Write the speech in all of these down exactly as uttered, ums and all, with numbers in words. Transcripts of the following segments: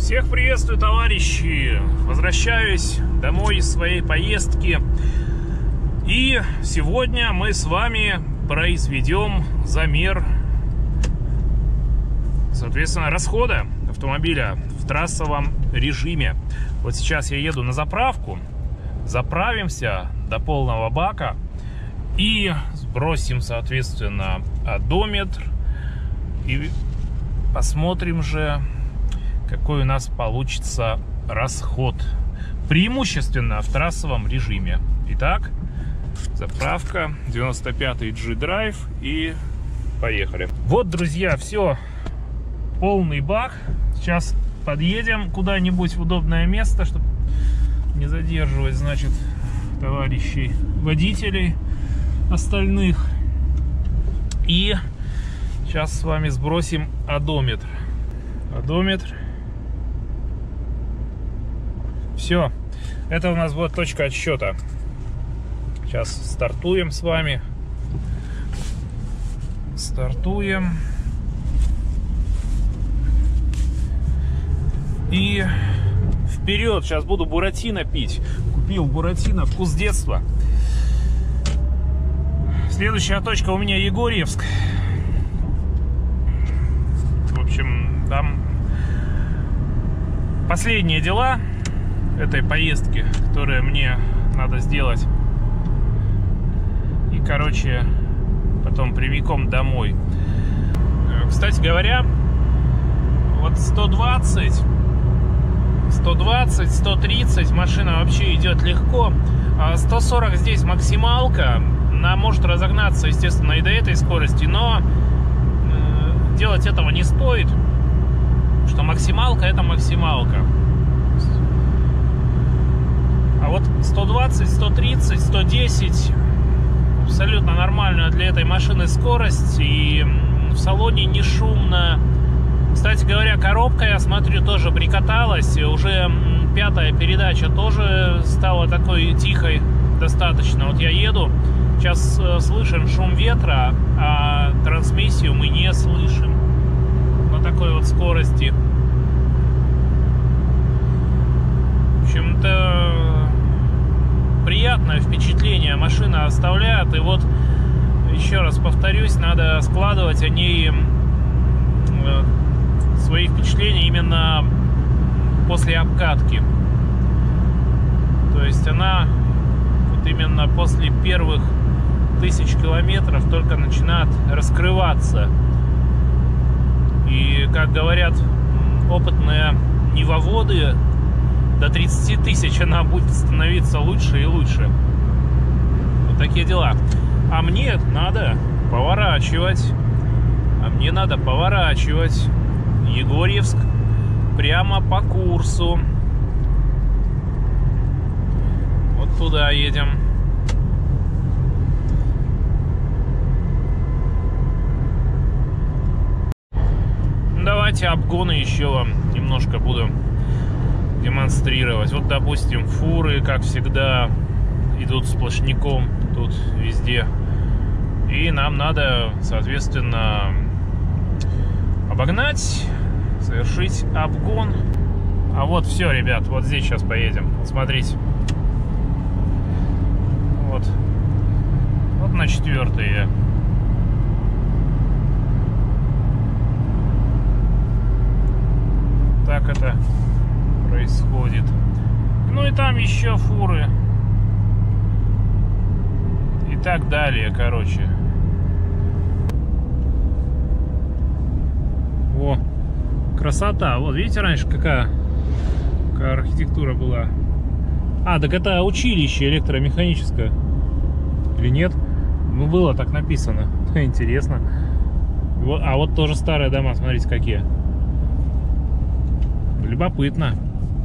Всех приветствую, товарищи! Возвращаюсь домой из своей поездки. И сегодня мы с вами произведем замер, соответственно, расхода автомобиля в трассовом режиме. Вот сейчас я еду на заправку, заправимся до полного бака и сбросим, соответственно, одометр. И посмотрим же, какой у нас получится расход, преимущественно в трассовом режиме. Итак, заправка, девяносто пятый джи драйв, и поехали. Вот, друзья, все, полный бак. Сейчас подъедем куда-нибудь в удобное место, чтобы не задерживать, значит, товарищей водителей остальных. И сейчас с вами сбросим одометр. Одометр. Все. Это у нас вот точка отсчета. Сейчас стартуем с вами. Стартуем. И вперед. Сейчас буду буратино пить. Купил буратино, вкус детства. Следующая точка у меня Егорьевск. В общем, там последние дела этой поездки, которые мне надо сделать. И, короче, потом прямиком домой. Кстати говоря, вот сто двадцать, сто двадцать, сто тридцать машина вообще идет легко. А сто сорок здесь максималка. Она может разогнаться, естественно, и до этой скорости, но э, делать этого не стоит, что максималка — это максималка. А вот сто двадцать, сто тридцать, сто десять абсолютно нормальная для этой машины скорость, и в салоне не шумно. Кстати говоря, коробка, я смотрю, тоже прикаталась, уже пятая передача тоже стала такой тихой достаточно. Вот я еду, сейчас слышим шум ветра, а трансмиссию мы не слышим на такой вот скорости. В общем-то, приятное впечатление машина оставляет. И вот, еще раз повторюсь, надо складывать о ней свои впечатления именно после обкатки. То есть она вот именно после первых тысяч километров только начинает раскрываться. И, как говорят опытные нивоводы, до тридцати тысяч она будет становиться лучше и лучше. Вот такие дела. А мне надо поворачивать. А мне надо поворачивать. Егорьевск прямо по курсу. Вот туда едем. Давайте обгоны еще вам немножко буду демонстрировать. Вот, допустим, фуры, как всегда, идут сплошняком тут везде. И нам надо, соответственно, обогнать, совершить обгон. А вот все, ребят, вот здесь сейчас поедем. Вот смотрите. Вот. Вот на четвертые. Так это происходит. Ну и там еще фуры. И так далее, короче. О, красота. Вот видите, раньше какая, какая архитектура была. А, так это училище электромеханическое. Или нет? Ну, было так написано. Интересно. Вот, а вот тоже старые дома, смотрите, какие. Любопытно.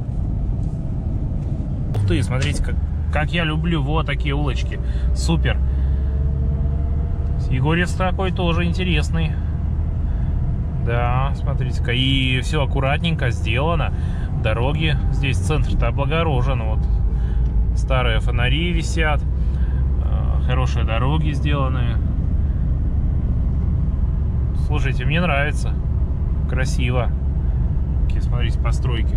Ух ты, смотрите, как, как я люблю вот такие улочки. Супер. Егорьевск такой тоже интересный. Да, смотрите-ка. И все аккуратненько сделано. Дороги здесь, центр-то облагорожен. Вот старые фонари висят. Хорошие дороги сделаны. Слушайте, мне нравится. Красиво. Смотрите, постройки.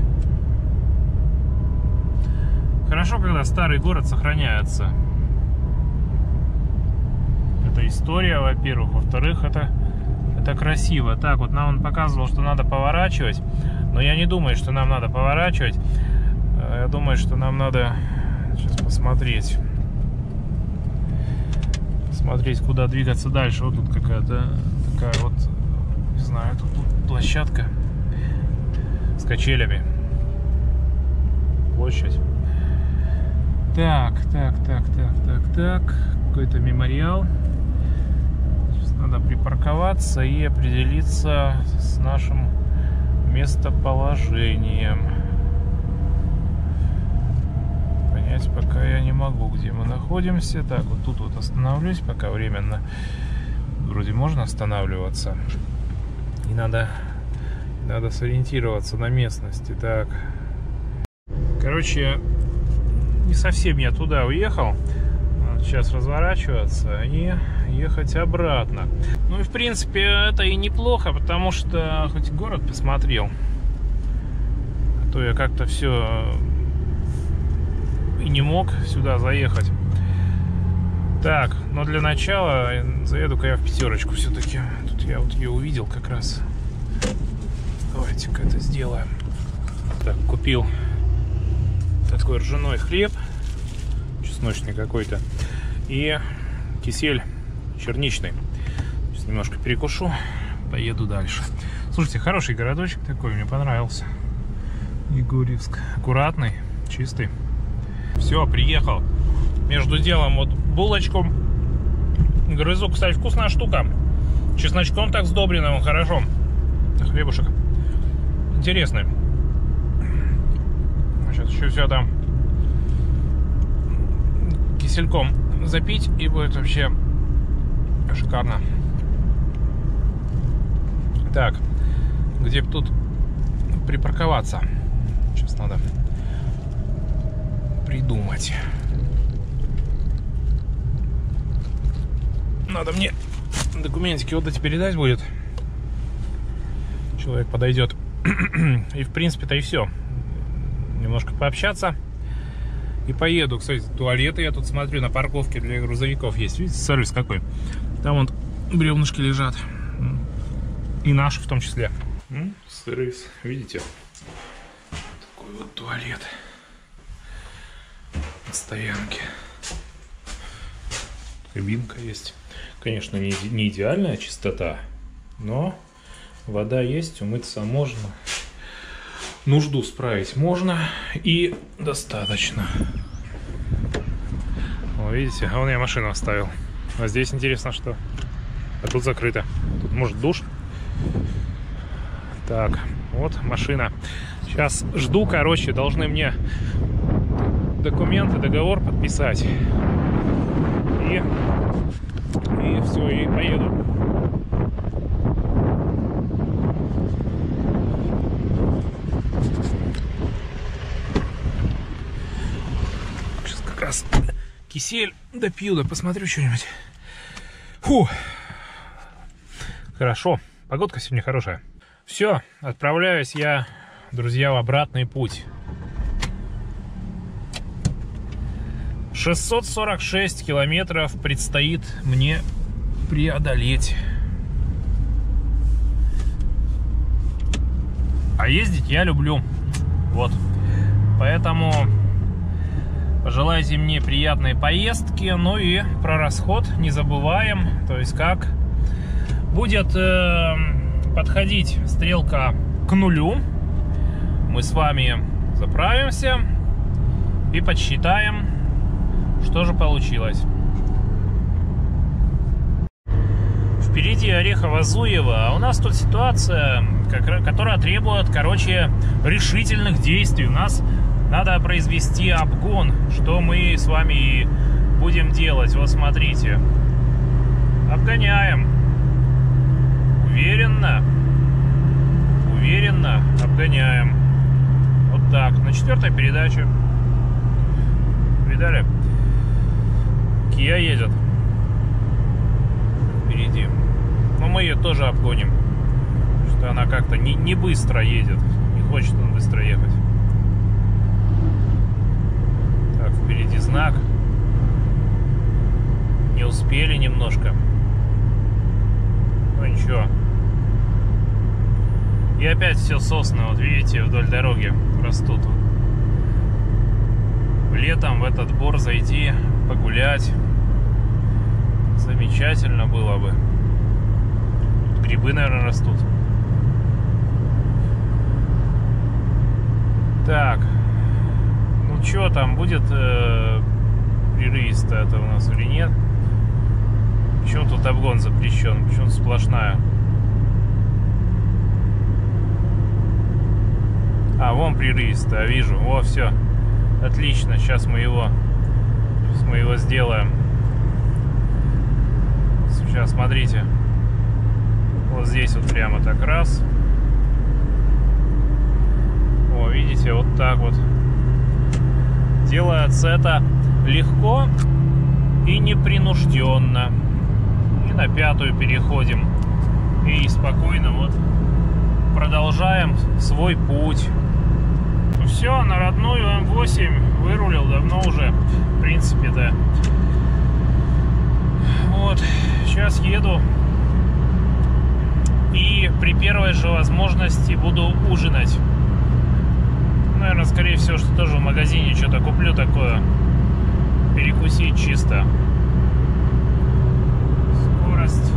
Хорошо, когда старый город сохраняется. Это история, во-первых. Во-вторых, это, это красиво. Так, вот нам он показывал, что надо поворачивать. Но я не думаю, что нам надо поворачивать. Я думаю, что нам надо сейчас посмотреть. Смотреть, куда двигаться дальше. Вот тут какая-то такая вот, не знаю, тут, тут площадка с качелями. Площадь. Так, так, так, так, так, так. Какой-то мемориал. Сейчас надо припарковаться и определиться с нашим местоположением. Понять пока я не могу, где мы находимся. Так, вот тут вот остановлюсь пока временно. Вроде можно останавливаться. И надо, надо сориентироваться на местности. Так. Короче, не совсем я туда уехал. Надо сейчас разворачиваться и ехать обратно. Ну и в принципе это и неплохо, потому что хоть город посмотрел. А то я как-то все и не мог сюда заехать. Так, но для начала заеду-ка я в пятерочку все-таки. Тут я вот ее увидел как раз. Давайте-ка это сделаем. Так, купил такой ржаной хлеб, чесночный какой-то, и кисель черничный. Сейчас немножко перекушу, поеду дальше. Слушайте, хороший городочек такой, мне понравился. Егорьевск. Аккуратный, чистый. Все, приехал. Между делом вот булочку грызу. Кстати, вкусная штука. Чесночком так сдобрено, он хорошо. Хлебушек интересный. Сейчас еще все там кисельком запить, и будет вообще шикарно. Так, где бы тут припарковаться? Сейчас надо придумать. Надо мне документики вот эти передать будет. Человек подойдет. И в принципе-то и все. Немножко пообщаться и поеду. Кстати, туалеты я тут смотрю на парковке для грузовиков есть. Видите, сервис какой? Там вот бревнышки лежат. И наши в том числе. Сервис, видите? Такой вот туалет на стоянке. Кабинка есть. Конечно, не, не идеальная чистота, но вода есть, умыться можно. Нужду справить можно, и достаточно. О, видите, а вон я машину оставил. А здесь интересно, что? А тут закрыто. Тут может душ. Так, вот машина. Сейчас жду, короче, должны мне документы, договор подписать. И, и все, и поеду. Раз кисель допью, да посмотрю что-нибудь. Фу. Хорошо. Погодка сегодня хорошая. Все, отправляюсь я, друзья, в обратный путь. шестьсот сорок шесть километров предстоит мне преодолеть. А ездить я люблю. Вот. Поэтому пожелайте мне приятной поездки, ну и про расход не забываем. То есть как будет э, подходить стрелка к нулю, мы с вами заправимся и подсчитаем, что же получилось. Впереди Орехово-Зуево, а у нас тут ситуация, которая требует, короче, решительных действий. У нас надо произвести обгон, что мы с вами и будем делать. Вот смотрите. Обгоняем. Уверенно. Уверенно обгоняем. Вот так. На четвертой передаче. Видали? Kia едет. Впереди. Но мы ее тоже обгоним. Потому что она как-то не, не быстро едет. Не хочет он быстро ехать. Так, впереди знак. Не успели немножко. Ну ничего. И опять все сосны, вот видите, вдоль дороги растут. Летом в этот бор зайти, погулять. Замечательно было бы. Тут грибы, наверное, растут. Так. Ну что там, будет э, прерывисто это у нас или нет? Почему тут обгон запрещен? Почему сплошная? А, вон прерывисто, вижу. О, все. Отлично, сейчас мы его сейчас мы его сделаем. Сейчас, смотрите. Вот здесь вот прямо так раз. О, видите, вот так вот. Делается это легко и непринужденно. И на пятую переходим. И спокойно вот продолжаем свой путь. Все, на родную эм восемь вырулил давно уже, в принципе-то. Вот, сейчас еду. И при первой же возможности буду ужинать. Наверное, скорее всего, что тоже в магазине что-то куплю такое. Перекусить чисто. Скорость.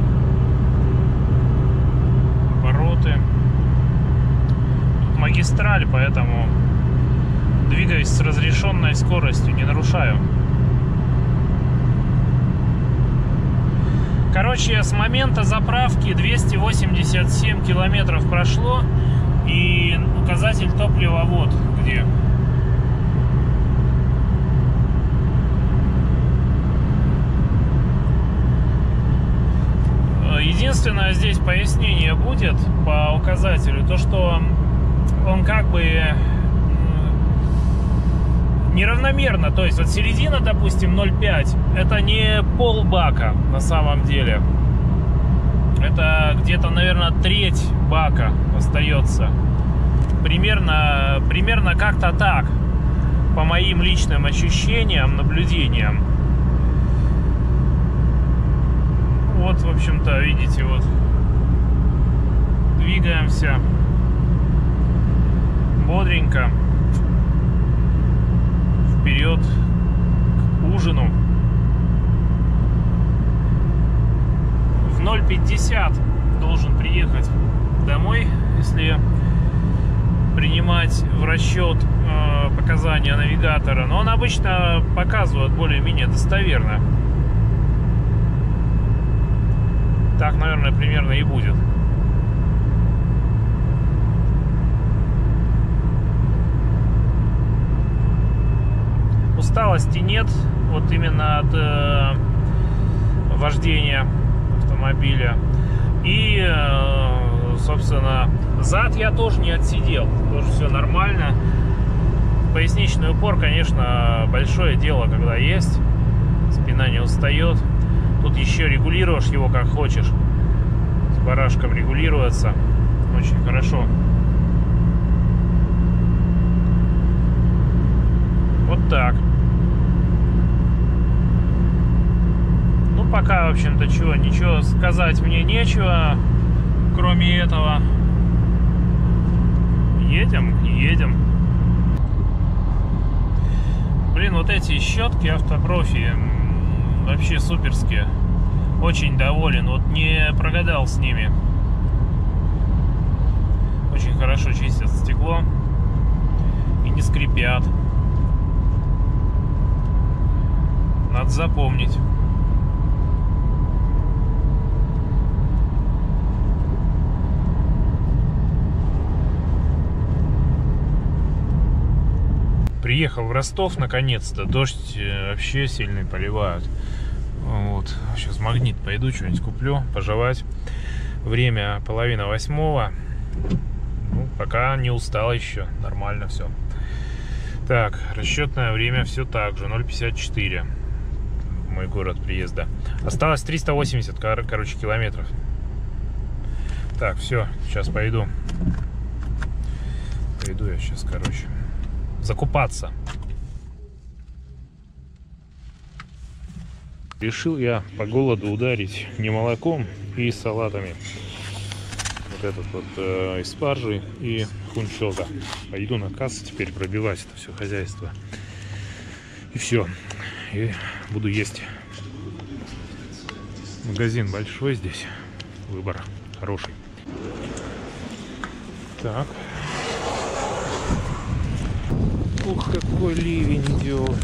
Обороты. Тут магистраль, поэтому двигаюсь с разрешенной скоростью, не нарушаю. Короче, с момента заправки двести восемьдесят семь километров прошло, и указатель топлива вот где. Единственное, здесь пояснение будет по указателю, то что он как бы неравномерно, то есть вот середина, допустим, ноль пять, это не пол бака на самом деле, это где-то, наверное, треть бака остается, примерно, примерно как-то так, по моим личным ощущениям, наблюдениям. Вот, в общем-то, видите, вот двигаемся бодренько вперед к ужину. В ноль пятьдесят должен приехать домой, если принимать в расчет э, показания навигатора. Но он обычно показывает более-менее достоверно. Так, наверное, примерно и будет. Усталости нет, вот именно от э, вождения автомобиля. И, э, собственно, зад я тоже не отсидел, тоже все нормально. Поясничный упор, конечно, большое дело, когда есть, спина не устает. Тут еще регулируешь его как хочешь, с барашком регулируется, очень хорошо. Вот так. Ну, пока, в общем-то, чего, ничего сказать мне нечего, кроме этого. Едем, едем. Блин, вот эти щетки автопрофи вообще суперские. Очень доволен, вот не прогадал с ними. Очень хорошо чистят стекло и не скрипят. Надо запомнить. Приехал в Ростов наконец-то. Дождь вообще сильный, поливают. Вот. Сейчас в Магнит пойду, что-нибудь куплю, пожевать. Время половина восьмого. Ну, пока не устал еще. Нормально все. Так, расчетное время все так же. ноль пятьдесят четыре. Мой город приезда. Осталось триста восемьдесят, короче, километров. Так, все. Сейчас пойду. Пойду я сейчас, короче, закупаться. Решил я по голоду ударить не молоком и салатами. Вот этот вот э, из спаржи и фунчоза. Пойду на кассу теперь пробивать это все хозяйство. И все. И буду есть. Магазин большой здесь. Выбор хороший. Так. Ух, какой ливень идет.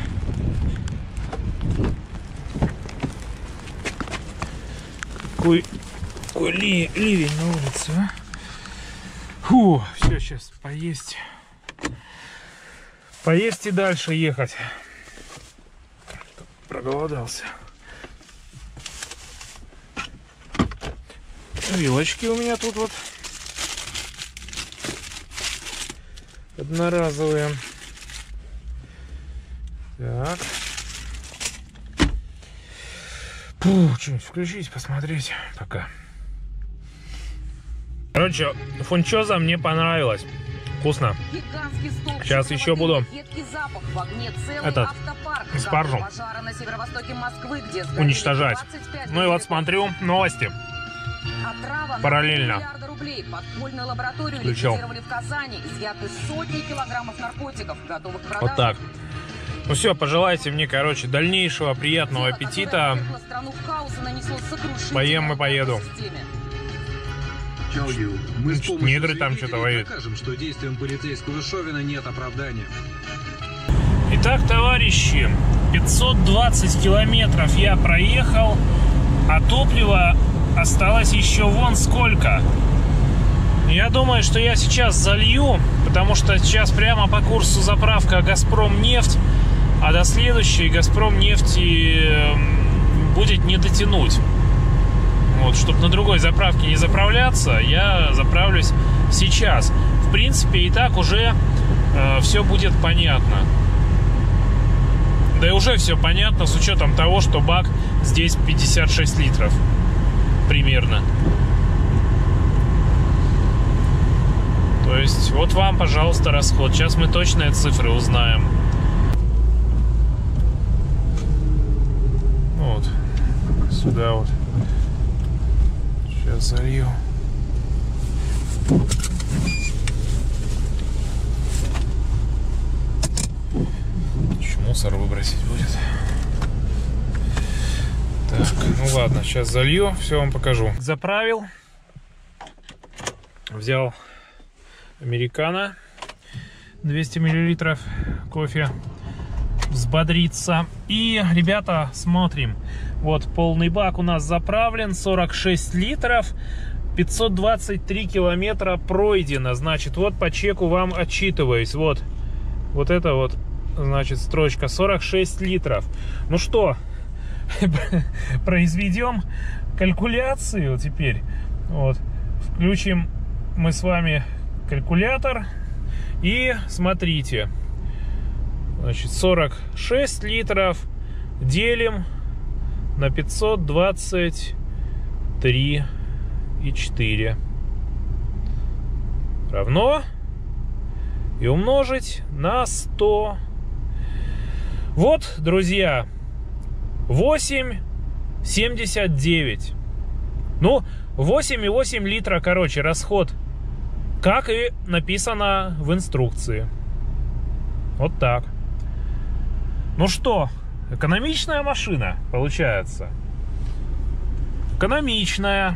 Какой, какой ли, ливень на улице, а? Фу, все, сейчас поесть. Поесть и дальше ехать. Проголодался. Вилочки у меня тут вот. Одноразовые. Так. Фух, что-нибудь включить, посмотреть пока. Короче, фунчоза мне понравилось. Вкусно. Сейчас еще буду этот спаржу уничтожать. Ну и вот смотрю новости. Параллельно. Включил. Вот так. Ну все, пожелайте мне, короче, дальнейшего приятного аппетита. Поем и поеду. Мы с негры там что-то воюют. Докажем, что действиям полицейского Шовина нет оправдания. Итак, товарищи, пятьсот двадцать километров я проехал, а топлива осталось еще вон сколько. Я думаю, что я сейчас залью, потому что сейчас прямо по курсу заправка «Газпромнефть», а до следующей «Газпромнефти» будет не дотянуть. Вот, чтобы на другой заправке не заправляться, я заправлюсь сейчас. В принципе, и так уже э, все будет понятно. Да и уже все понятно, с учетом того, что бак здесь пятьдесят шесть литров. Примерно. То есть, вот вам, пожалуйста, расход. Сейчас мы точные цифры узнаем. Вот. Сюда вот. Сейчас залью. Еще мусор выбросить будет. Так, ну ладно, сейчас залью, все вам покажу. Заправил. Взял американо. двести миллилитров кофе. Взбодриться. И, ребята, смотрим. Вот полный бак у нас заправлен, сорок шесть литров, пятьсот двадцать три километра пройдено. Значит, вот по чеку вам отчитываюсь. Вот, вот это вот, значит, строчка сорок шесть литров. Ну что, произведем калькуляцию теперь. Вот, включим мы с вами калькулятор и смотрите. Значит, сорок шесть литров делим на пятьсот двадцать три и четыре равно, и умножить на сто. Вот, друзья, восемь семьдесят девять. Ну, восемь и восемь литра, короче, расход, как и написано в инструкции. Вот так. Ну что, экономичная машина получается. Экономичная.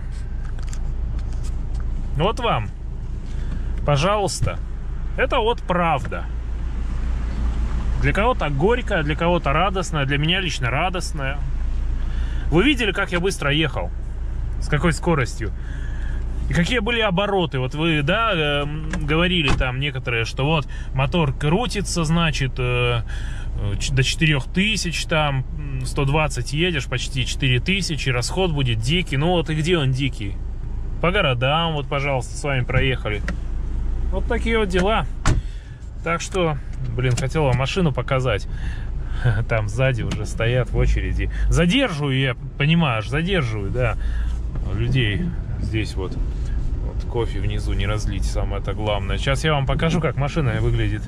Вот вам, пожалуйста. Это вот правда. Для кого-то горькая, для кого-то радостная. Для меня лично радостная. Вы видели, как я быстро ехал? С какой скоростью? И какие были обороты? Вот вы, да, э, говорили там некоторые, что вот мотор крутится, значит, э, до четырёх тысяч, там, сто двадцать едешь, почти четыре тысячи, расход будет дикий. Ну вот и где он дикий? По городам, вот, пожалуйста, с вами проехали. Вот такие вот дела. Так что, блин, хотел вам машину показать. Там сзади уже стоят в очереди. Задерживаю я, понимаешь, задерживаю, да, людей здесь вот. Вот кофе внизу не разлить, самое это главное. Сейчас я вам покажу, как машина выглядит.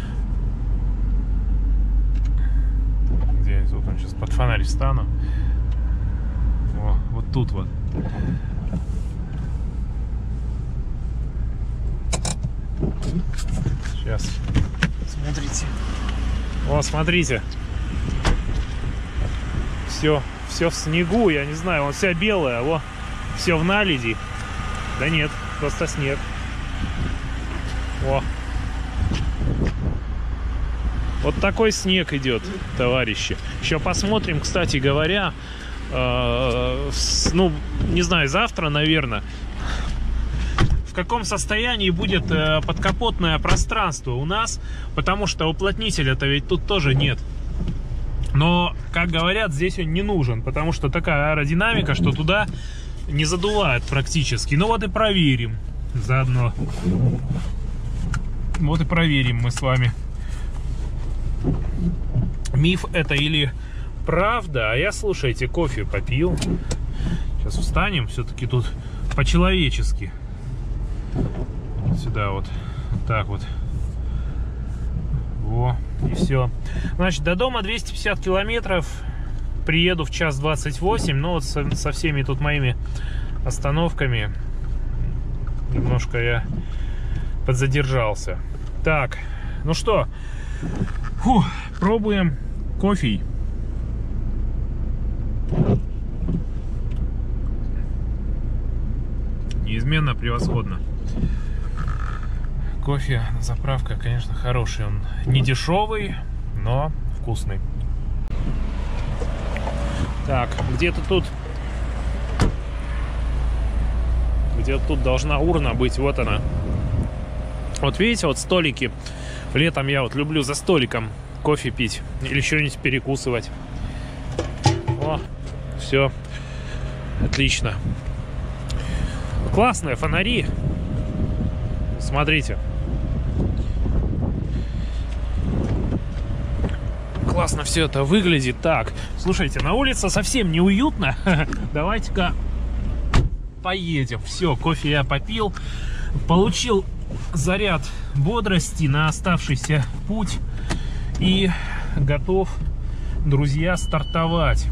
Где вот он, сейчас под фонарь встану. О, вот тут вот. Сейчас. Смотрите. О, смотрите. Все, все в снегу, я не знаю, он вся белая, во, все в наледи. Да нет, просто снег. О. Вот такой снег идет, товарищи. Еще посмотрим, кстати говоря, э, с, ну, не знаю, завтра, наверное, в каком состоянии будет э, подкапотное пространство у нас, потому что уплотнителя-то ведь тут тоже нет. Но, как говорят, здесь он не нужен, потому что такая аэродинамика, что туда не задувает практически. Ну вот и проверим заодно. Вот и проверим мы с вами, миф это или правда. А я, слушайте, кофе попил. Сейчас встанем, все-таки тут по-человечески. Сюда вот, так вот. Во, и все. Значит, до дома двести пятьдесят километров. Приеду в час двадцать восемь. Но вот со, со всеми тут моими остановками немножко я подзадержался. Так, ну что, фу, пробуем кофе. Неизменно превосходно. Кофе, заправка, конечно, хороший. Он не дешевый, но вкусный. Так, где-то тут где-то тут должна урна быть. Вот она. Вот видите, вот столики. Летом я вот люблю за столиком кофе пить или что-нибудь перекусывать. О, все. Отлично. Классные фонари. Смотрите. Классно все это выглядит. Так, слушайте, на улице совсем неуютно. Давайте-ка поедем. Все, кофе я попил. Получил заряд бодрости на оставшийся путь. И готов, друзья, стартовать.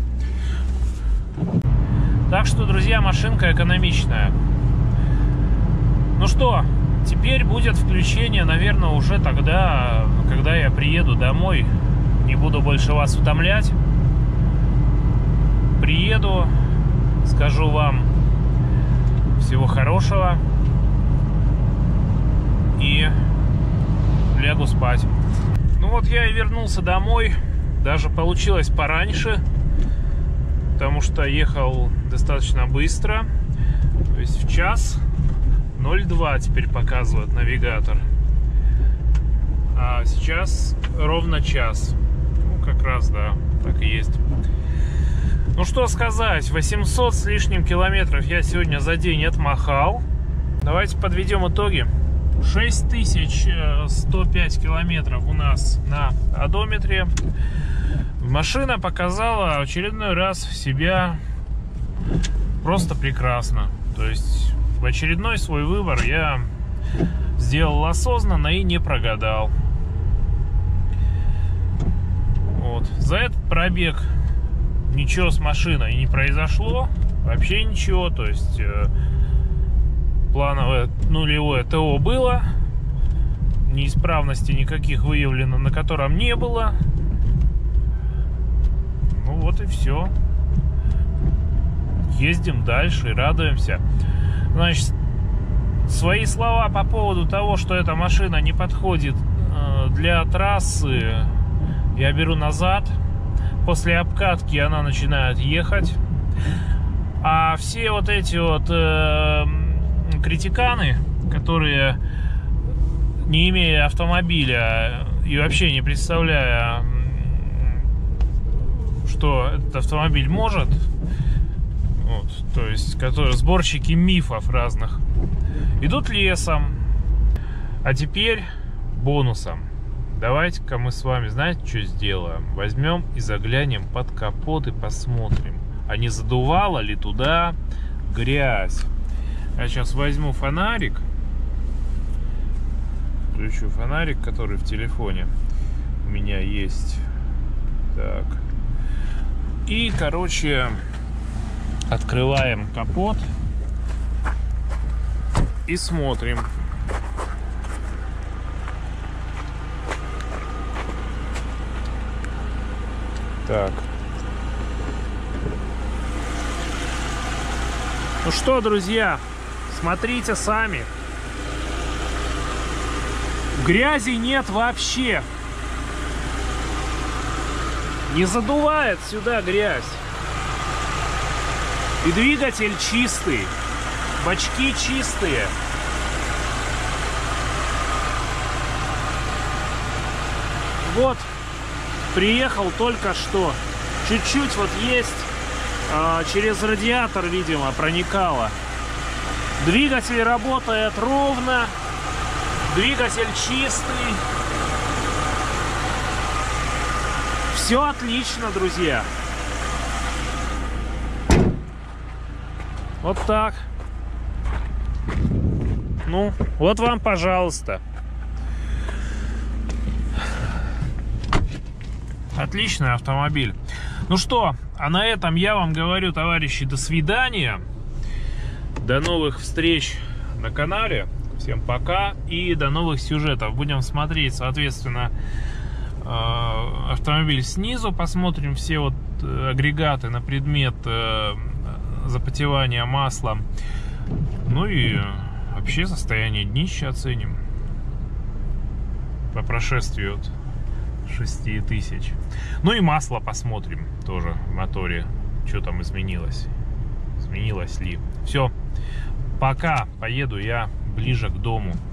Так что, друзья, машинка экономичная. Ну что, теперь будет включение, наверное, уже тогда, когда я приеду домой. Не буду больше вас утомлять. Приеду, скажу вам всего хорошего и лягу спать. Ну вот я и вернулся домой. Даже получилось пораньше, потому что ехал достаточно быстро. То есть в час ноль два теперь показывает навигатор. А сейчас ровно час. Ну, как раз, да, так и есть. Ну, что сказать, восемьсот с лишним километров я сегодня за день отмахал. Давайте подведем итоги. шесть тысяч сто пять километров у нас на одометре. Машина показала в очередной раз себя просто прекрасно. То есть в очередной свой выбор я сделал осознанно и не прогадал. Вот. За этот пробег ничего с машиной не произошло. Вообще ничего. То есть э, плановое нулевое ТО было. Неисправностей никаких выявлено, на котором не было. Ну вот и все. Ездим дальше и радуемся. Значит, свои слова по поводу того, что эта машина не подходит э, для трассы, я беру назад. После обкатки она начинает ехать. А все вот эти вот э, критиканы, которые, не имея автомобиля и вообще не представляя, что этот автомобиль может, вот, то есть которые сборщики мифов разных, идут лесом. А теперь бонусом. Давайте-ка мы с вами, знаете, что сделаем? Возьмем и заглянем под капот и посмотрим, а не задувала ли туда грязь. Я сейчас возьму фонарик. Включу фонарик, который в телефоне у меня есть. Так. И, короче, открываем капот и смотрим. Так. Ну что, друзья, смотрите сами. Грязи нет вообще. Не задувает сюда грязь. И двигатель чистый. Бачки чистые. Вот. Приехал только что. Чуть-чуть вот есть. А, через радиатор, видимо, проникало. Двигатель работает ровно. Двигатель чистый. Все отлично, друзья. Вот так. Ну, вот вам, пожалуйста. Отличный автомобиль. Ну что, а на этом я вам говорю, товарищи, до свидания. До новых встреч на канале. Всем пока и до новых сюжетов. Будем смотреть, соответственно, автомобиль снизу. Посмотрим все вот агрегаты на предмет запотевания масла. Ну и вообще состояние днища оценим по прошествию от шести тысяч. Ну и масло посмотрим тоже в моторе, что там изменилось, изменилось ли. Все, пока, поеду я ближе к дому.